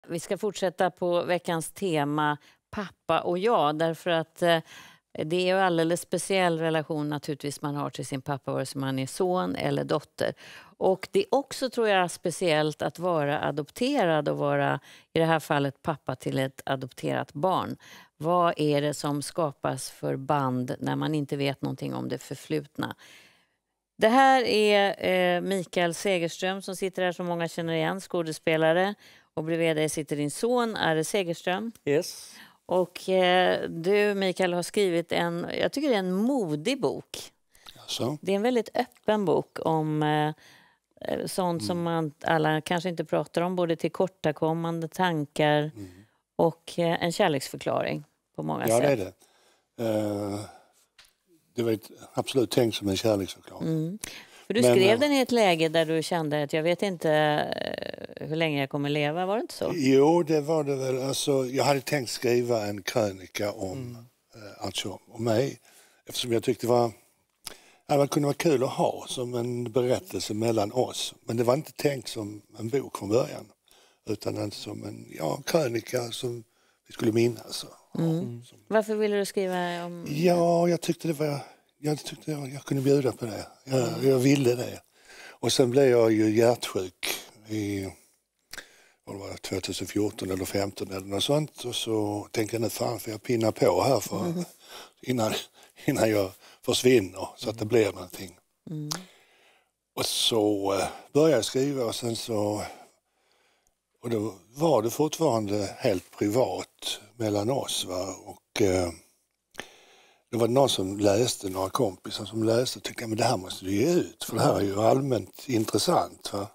Vi ska fortsätta på veckans tema pappa och jag, därför att det är ju en alldeles speciell relation naturligtvis man har till sin pappa, vare sig man är son eller dotter. Och det är också, tror jag, speciellt att vara adopterad och vara, i det här fallet, pappa till ett adopterat barn. Vad är det som skapas för band när man inte vet någonting om det förflutna? Det här är Mikael Segerström som sitter här, som många känner igen, skådespelare. Och bredvid dig sitter din son, Are Segerström. Yes. Och du, Mikael, har skrivit jag tycker det är en modig bok. Alltså. Det är en väldigt öppen bok om sånt som man alla kanske inte pratar om. Både tillkortakommande tankar och en kärleksförklaring på många sätt. Ja, det är det. Det var absolut tänkt som en kärleksförklaring. För du skrev den i ett läge där du kände att jag vet inte hur länge jag kommer leva, var det inte så? Jo, det var det väl. Alltså, jag hade tänkt skriva en krönika om, om mig. Eftersom jag tyckte det kunde vara kul att ha som en berättelse mellan oss. Men det var inte tänkt som en bok från början. Utan som en krönika som vi skulle minnas. Varför ville du skriva om... Ja, jag tyckte jag kunde bjuda på det. Jag ville det. Och sen blev jag ju hjärtsjuk i 2014 eller 2015 eller något sånt. Och så tänkte jag, nu fan får jag pinna på här innan jag försvinner så att det blir någonting. Och så började jag skriva och sen så... Och då var det fortfarande helt privat mellan oss. Va? Och det var någon som läste, några kompisar som läste och tyckte, men det här måste du ge ut. För det här är ju allmänt intressant. Va?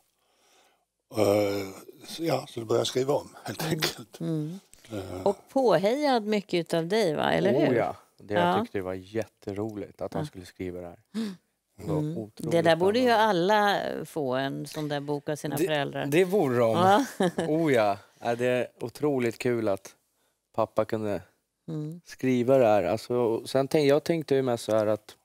Så då började jag skriva om helt enkelt. Och påhejad mycket av dig, va? Eller hur? Ja, jag tyckte det var jätteroligt att han skulle skriva det här. Det där borde ju alla få, en sån där bok av sina föräldrar. Det vore de. Det är otroligt kul att pappa kunde skriva det här. Alltså, jag tänkte ju med så här att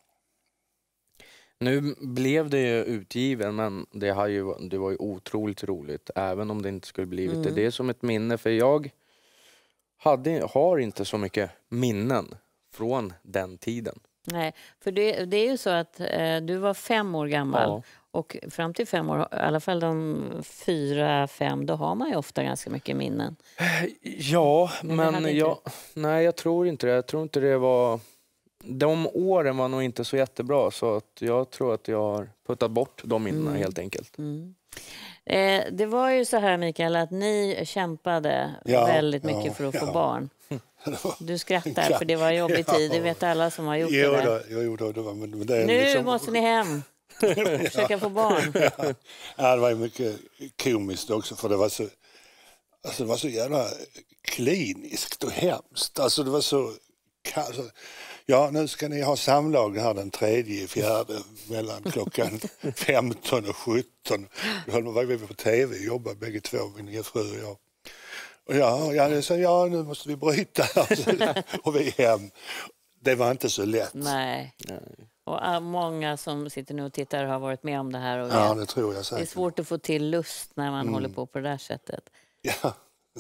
nu blev det ju utgiven, men det var ju otroligt roligt även om det inte skulle blivit det. Det är som ett minne, för jag har inte så mycket minnen från den tiden. Nej, för det är ju så att du var 5 år gammal. Ja. Och fram till 5 år, i alla fall de 4-5, då har man ju ofta ganska mycket minnen. Ja, men jag tror inte det. Jag tror inte det var... De åren var nog inte så jättebra, så att jag tror att jag har puttat bort de minnena helt enkelt. Det var ju så här, Mikael, att ni kämpade väldigt mycket för att få barn. Du skrattar för det var jobbig tid, det vet alla som har gjort det där. Jo, det nu liksom... måste ni hem. Försöka få barn. Det var ju mycket komiskt också, för det var så jävla kliniskt och hemskt. Alltså det var så... nu ska ni ha samlag här den 3/4 mellan klockan 15 och 17. Då var vi på tv och jobbade bägge två, min fru och jag. Och nu måste vi bryta och vi hem. Det var inte så lätt. Nej. Och många som sitter nu och tittar har varit med om det här. Och det tror jag säkert. Det är svårt att få till lust när man håller på det där sättet. Ja.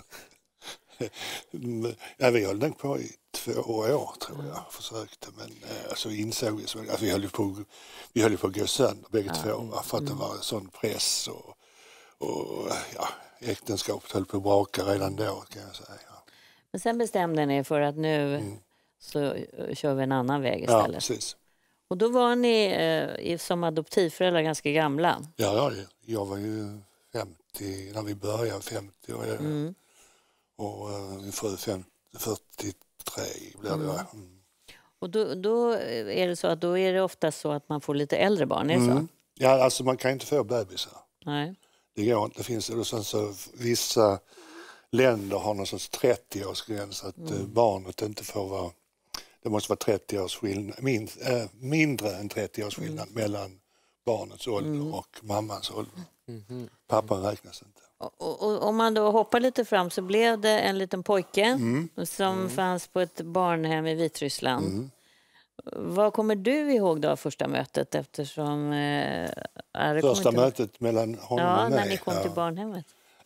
Vi höll den på i 2 år, tror jag. Försökte, men alltså insåg vi att vi höll på att gå sönder bägge två. För att det var en sån press och äktenskapet höll på att braka redan då, kan jag säga. Men sen bestämde ni för att nu så kör vi en annan väg istället. Ja, precis. Och då var ni som adoptivföräldrar ganska gamla. Ja, jag var ju 50 när vi började, 50 år. Och min fru 43 blev det. Och då är det så att då är det ofta så att man får lite äldre barn, är det så? Ja, alltså man kan inte få bebisar. Nej. Det går inte. Det finns, och sen så vissa länder har någon sorts 30-årsgräns att barnet inte får vara... Det måste vara 30 års skillnad, mindre än 30 års skillnad mellan barnets ålder och mammans ålder. Pappan räknas inte. Och om man då hoppar lite fram så blev det en liten pojke som fanns på ett barnhem i Vitryssland. Vad kommer du ihåg då av första mötet, eftersom... Första mötet mellan honom och mig? när ni kom till barnhemmet.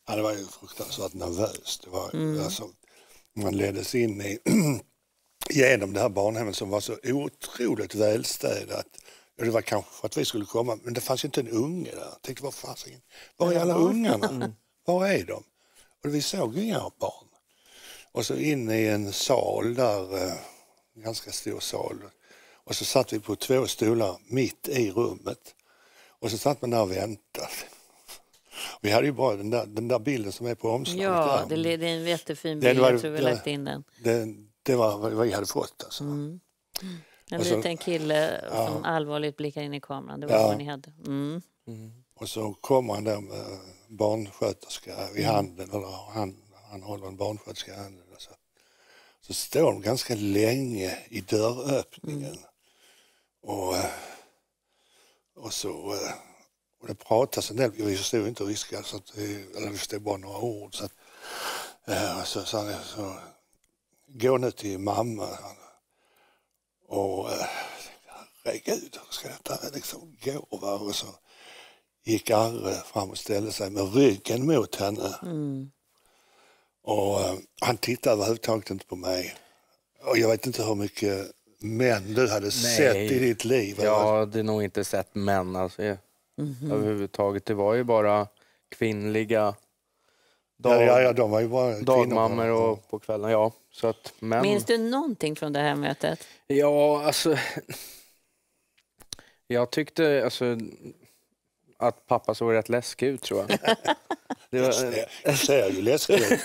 Ja, det var ju fruktansvärt nervöst. Det var, alltså, man leddes in genom det här barnhemmet som var så otroligt välstädat. Och det var kanske för att vi skulle komma, men det fanns ju inte en unge där. Jag tänkte, var är alla ungarna? Var är de? Och vi såg inga barn. Och så in i en sal där, en ganska stor sal. Och så satt vi på 2 stolar mitt i rummet. Och så satt man där och väntade. Vi hade ju bara den där bilden som är på omslaget. Ja, det är en jättefin bild. Jag tror vi lagt in den. Det var vad vi hade fått. Alltså. En så, liten kille som allvarligt blickar in i kameran. Det var vad ni hade. Och så kommer han där med barnsköterska i handen. Eller han håller en barnsköterska i handen. Så står de ganska länge i dörröppningen. Och det pratas en del, vi förstod inte ryska, eller vi förstod bara några ord. Så gå nu till mamma. Och herregud, hur ska detta liksom gå? Va? Och så gick Arre fram och ställde sig med ryggen mot henne. Och han tittade överhuvudtaget inte på mig. Och jag vet inte hur mycket män du hade sett i ditt liv. Jag hade nog inte sett män alltså, överhuvudtaget. Det var ju bara kvinnliga de var ju bara dagmammor och på kvällen. Ja, så att män... Minns du någonting från det här mötet? Ja, alltså... Jag tyckte alltså, att pappa såg rätt läskig ut, tror jag. Jag ser ju läskig ut.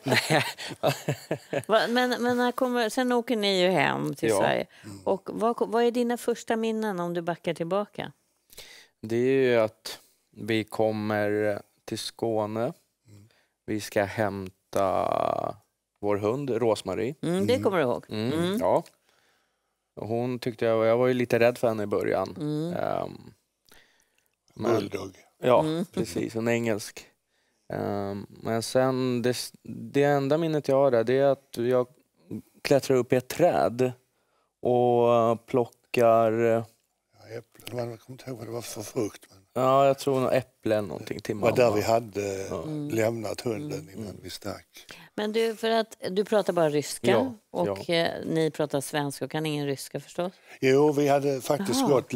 Men när sen åker ni ju hem till Sverige. Och vad är dina första minnen om du backar tillbaka? Det är ju att vi kommer till Skåne. Vi ska hämta vår hund, Rosmarie. Det kommer du ihåg? Ja. Och hon tyckte jag var ju lite rädd för henne i början. Bulldog. Ja, precis. En engelsk. Men sen, det enda minnet jag har där, det är att jag klättrar upp i ett träd och plockar... Äpplen, jag kommer inte ihåg vad det var för frukt. Men... Ja, jag tror nog äpplen någonting till mamma. Det var där vi hade lämnat hunden innan vi stack. Men du, för att du pratar bara ryska och ni pratar svenska och kan ingen ryska förstås? Jo, vi hade faktiskt gått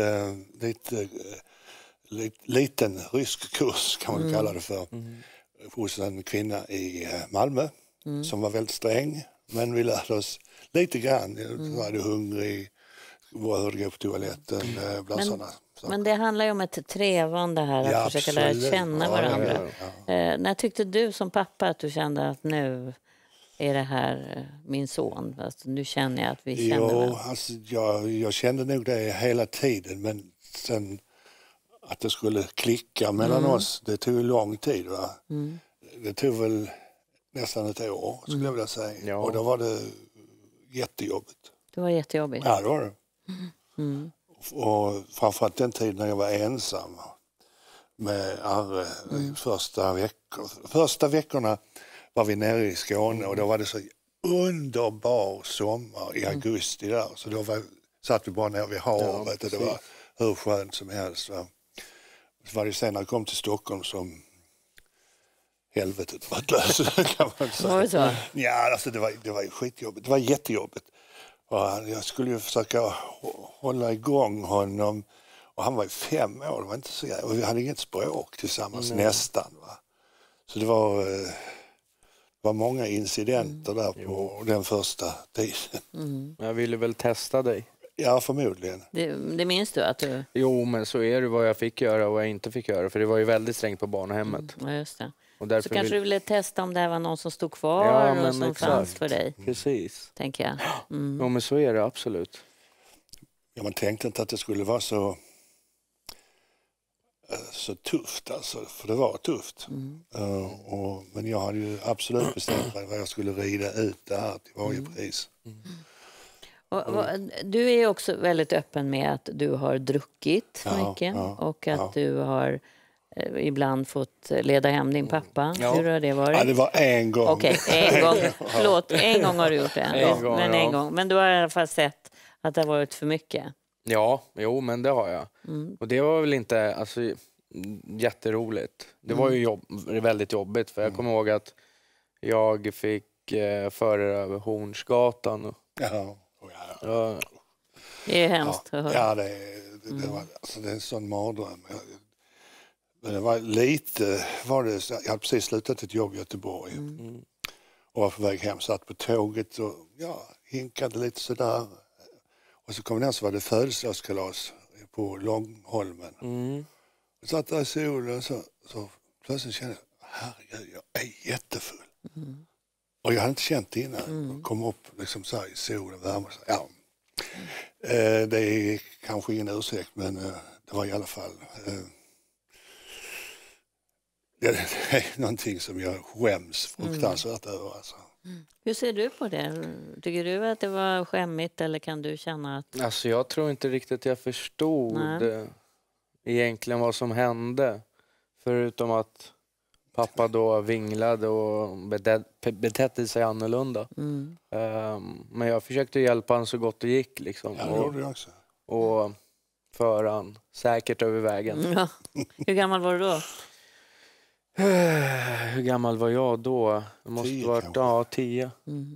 liten rysk kurs kan man kalla det för. Hos en kvinna i Malmö som var väldigt sträng. Men vi lärde oss lite grann. Jag var hungrig, hur det går på toaletten, bland sådana. Men det handlar ju om ett trevande här, att försöka lära känna varandra. När tyckte du som pappa att du kände att nu är det här min son? Alltså, nu känner jag att vi känner varandra. Alltså, jag kände nog det hela tiden, men sen att det skulle klicka mellan oss, det tog lång tid. Va? Det tog väl nästan ett år, skulle jag vilja säga. Ja. Och då var det jättejobbigt. Det var jättejobbigt? Ja, det var det. Och framförallt den tiden när jag var ensam med Arre första veckorna var vi nere i Skåne och då var det så underbar sommar i augusti där. Så då satt vi bara nere vid havet och det var hur skönt som helst. Va? Så var det sen när jag kom till Stockholm som helvetet var ett lös, kan man säga. Var det så? Ja, alltså det var ju skitjobbigt. Det var jättejobbigt. Och jag skulle ju försöka hålla igång honom. Och han var ju 5 år, det var inte så, och vi hade inget språk tillsammans nästan. Va? Så det var många incidenter där på den första tiden. Jag ville väl testa dig. Ja, förmodligen. Det minns du att du... Jo, men så är det vad jag fick göra och vad jag inte fick göra. För det var ju väldigt strängt på barnhemmet. Ja, just det. Och så kanske du ville testa om det var någon som stod kvar och som fanns för dig. Precis. Tänker jag. Ja, men så är det absolut. Ja, man tänkte inte att det skulle vara så tufft, alltså, för det var tufft. Men jag hade ju absolut bestämt mig vad jag skulle rida ut det här till varje pris. Du är också väldigt öppen med att du har druckit mycket och att du har ibland fått leda hem din pappa. Hur har det varit? Ja, det var en gång. Okej, en gång. Förlåt, en gång har du gjort det. En gång. Men du har i alla fall sett att det har varit för mycket. Ja, men det har jag. Och det var väl inte... Alltså, jätteroligt. Det var ju väldigt jobbigt, för jag kommer ihåg att jag fick föra över Hornsgatan. Ja. Det är hemskt att höra. Ja, det är en sån mardröm. Men det var lite, jag hade precis slutat ett jobb i Göteborg och var på väg hem, satt på tåget och hinkade lite sådär. Och så kom den, så var det födelsedagskalas på Långholmen. Jag satt där i solen, så plötsligt kände jag, herregud, jag är jättefull. Och jag hade inte känt det innan. Kom upp liksom så här i solen, värme. Det är kanske ingen ursäkt, men det var i alla fall... det är någonting som jag skäms fruktansvärt över. Alltså. Hur ser du på det? Tycker du att det var skämmigt, eller kan du känna att... Alltså jag tror inte riktigt jag förstod egentligen vad som hände. Förutom att pappa då vinglade och betedde sig annorlunda. Men jag försökte hjälpa han så gott det gick. Liksom. Ja, det gjorde jag också. Och föra han säkert över vägen. Ja. Hur gammal var du då? Hur gammal var jag då? Det måste 10 varit 10.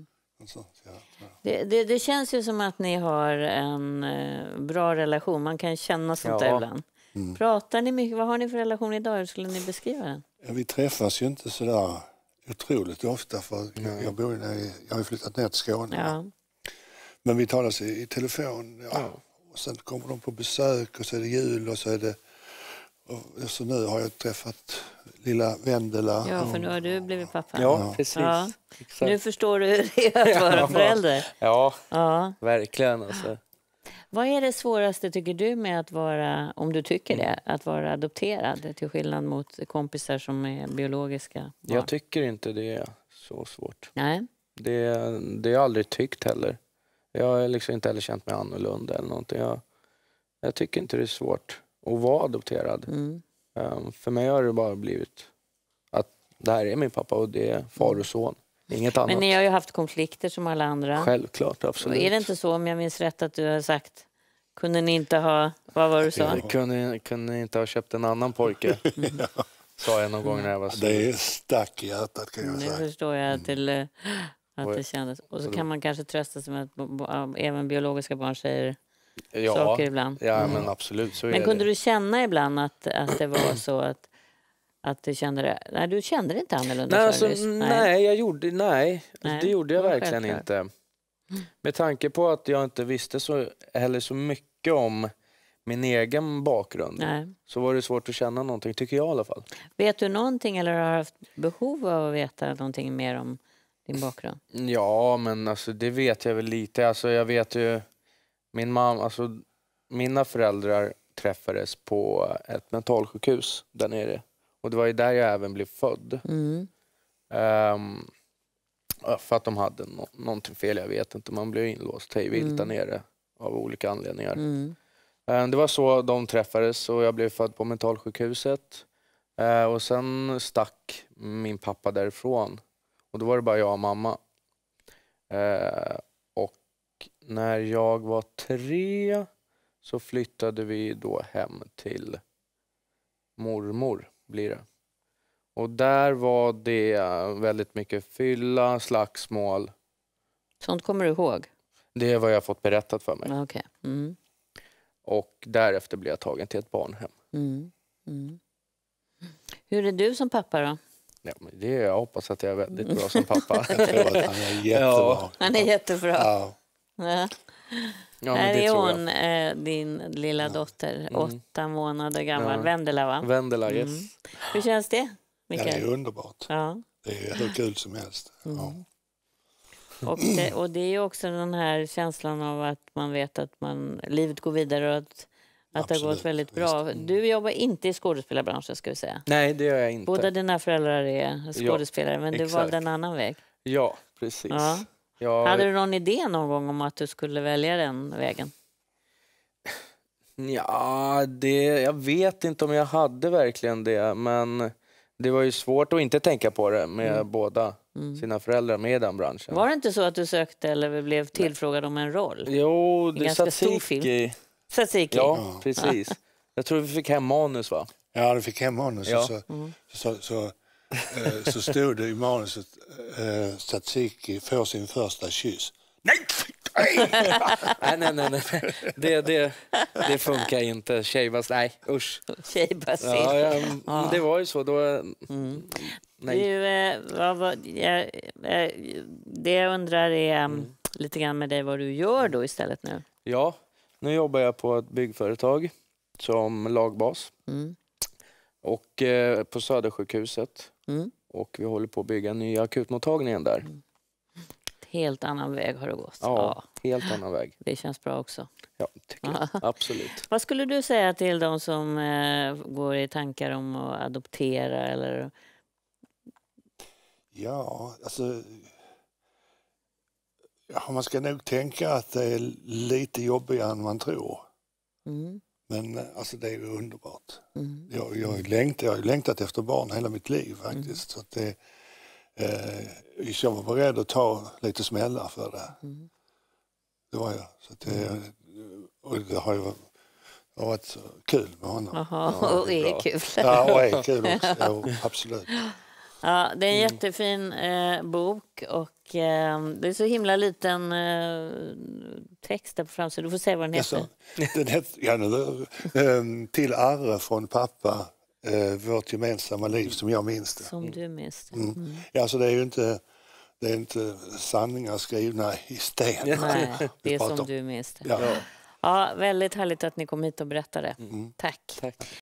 Det känns ju som att ni har en bra relation. Man kan känna sånt där ibland. Pratar ni mycket? Vad har ni för relation idag? Hur skulle ni beskriva den? Vi träffas ju inte sådär otroligt ofta, för jag har flyttat ner till Skåne. Ja. Men vi talas i telefon. Och sen kommer de på besök och så är det jul och så är det... Och så nu har jag träffat lilla Vendela. Ja, för nu har du blivit pappa. Ja, precis. Ja. Nu förstår du hur det är att vara förälder. Ja, verkligen. Alltså. Vad är det svåraste, tycker du, med att vara, om du tycker det, att vara adopterad till skillnad mot kompisar som är biologiska barn? Jag tycker inte det är så svårt. Nej. Det har jag aldrig tyckt heller. Jag har liksom inte heller känt mig annorlunda eller någonting. Jag tycker inte det är svårt att vara adopterad. För mig har det bara blivit att det här är min pappa och det är far och son. Inget annat. Men ni har ju haft konflikter som alla andra. Självklart, absolut. Och är det inte så, om jag minns rätt, att du har sagt, kunde ni inte ha, vad var du sa? Kunde inte ha köpt en annan pojke. Sa jag någon gång när jag var så. Det är stack i hjärtat, kan jag säga. Nu förstår jag till att det kändes. Och så kan man kanske trösta sig med att även biologiska barn säger saker ibland. Ja, men absolut. Så men är kunde det. Du känna ibland att det var så att du kände det? Nej, du kände det inte annorlunda. Nej, alltså, det gjorde jag verkligen inte. Med tanke på att jag inte visste så mycket om min egen bakgrund. Nej. Så var det svårt att känna någonting, tycker jag i alla fall. Vet du någonting, eller har du haft behov av att veta någonting mer om din bakgrund? Ja, men alltså, det vet jag väl lite. Alltså, jag vet ju, min mamma, alltså, mina föräldrar träffades på ett mentalsjukhus där nere. Och det var ju där jag även blev född. För att de hade någonting fel, jag vet inte. Man blev inlåst hejvilt där nere av olika anledningar. Det var så de träffades och jag blev född på mentalsjukhuset. Och sen stack min pappa därifrån. Och då var det bara jag och mamma. Och när jag var 3 så flyttade vi då hem till mormor, blir det. Och där var det väldigt mycket fylla, slagsmål. Sånt kommer du ihåg? Det är vad jag fått berättat för mig. Okay. Och därefter blev jag tagen till ett barnhem. Hur är du som pappa då? Ja, men jag hoppas att jag är väldigt bra som pappa. Jag tror att han är jättebra. Han är jättebra. Ja. Ja, här är hon, din lilla dotter, 8 månader gammal. Vendela, va? Vendela, yes. Hur känns det, Ja, det är underbart. Ja. Det är hur kul som helst. Och det är ju också den här känslan av att man vet att livet går vidare och att det har gått väldigt bra. Du jobbar inte i skådespelarbranschen, ska vi säga. Nej, det gör jag inte. Båda dina föräldrar är skådespelare, men du valde en annan väg. Ja, precis. Ja. Hade du någon idé någon gång om att du skulle välja den vägen? Ja, jag vet inte om jag hade verkligen det, men det var ju svårt att inte tänka på det med båda sina föräldrar med i den branschen. Var det inte så att du sökte eller blev tillfrågad om en roll? Jo, det ganska satt stor film. Tzatziki. Tzatziki? Ja, precis. Jag tror vi fick hem manus, va? Ja, du fick hem manus. Ja. Så stod det i manuset Tsatsiki får sin första kyss. Nej! Nej. Det funkar inte. Tjejbas, nej, usch. Tjejbasil. Ja, det var ju så. Då, nej. Du, det jag undrar är lite grann med dig vad du gör då istället nu. Ja, nu jobbar jag på ett byggföretag som lagbas. Och på Södersjukhuset. Och vi håller på att bygga en ny akutmottagningen där. Helt annan väg har det gått. Ja, helt annan väg. Det känns bra också. Ja, tycker jag. Absolut. Vad skulle du säga till de som går i tankar om att adoptera eller... Ja, alltså... Ja, man ska nog tänka att det är lite jobbigare än man tror. Men alltså det är ju underbart. Jag har längtat efter barn hela mitt liv faktiskt. Så att jag var beredd att ta lite smällar för det. Det var jag. Så att det har ju varit så kul med honom. Jaha, och är kul. Ja, och är kul också. Ja, absolut. Ja, det är en jättefin bok och det är så himla liten text där på framsidan. Du får säga vad den heter. Den heter Till Arre från pappa, vårt gemensamma liv som jag minns det. Som du minns det. Ja, så det är ju inte sanningar skrivna i sten. Nej, det är som du minns det. Ja. Ja, väldigt härligt att ni kom hit och berättade. Tack.